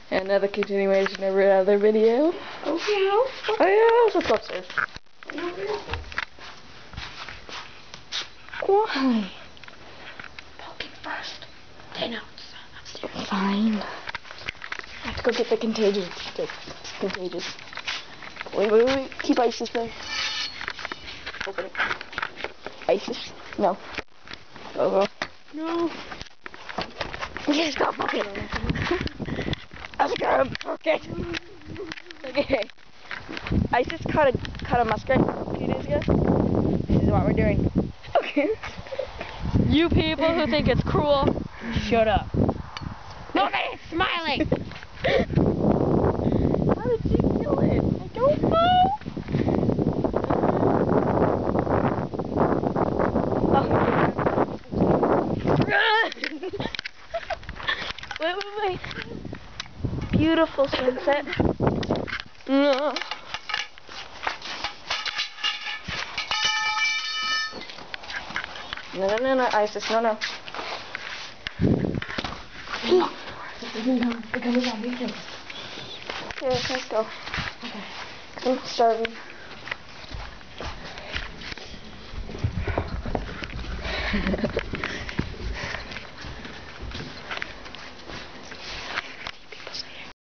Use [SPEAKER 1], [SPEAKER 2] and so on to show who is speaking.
[SPEAKER 1] Another continuation of another video.
[SPEAKER 2] Okay, oh
[SPEAKER 1] yeah, let's go upstairs. Why?
[SPEAKER 2] Poking first. Then upstairs.
[SPEAKER 1] Fine. I have to go get the contagious stick. Contagious. Wait. Keep Isis there. Open it. Isis? No. Go.
[SPEAKER 2] No.
[SPEAKER 1] Yes, go fuck it. Let's go fuck it. Okay. Isis caught a muskrat a few days ago. This is what we're doing. Okay.
[SPEAKER 2] You people who think it's cruel, shut up. Nobody's smiling.
[SPEAKER 1] How did she kill it? I don't know. Wait. Beautiful sunset. No. No, Isis, no. Okay, let's go. Okay. I'm starving.